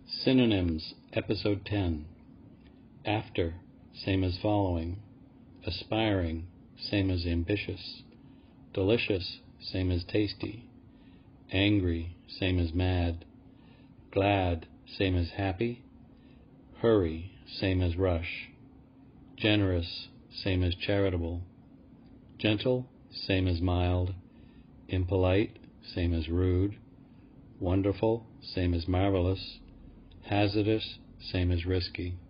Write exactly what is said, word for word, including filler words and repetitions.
Synonyms, Episode ten. After, same as following. Aspiring, same as ambitious. Delicious, same as tasty. Angry, same as mad. Glad, same as happy. Hurry, same as rush. Generous, same as charitable. Gentle, same as mild. Impolite, same as rude. Wonderful, same as marvelous. Hazardous, same as risky.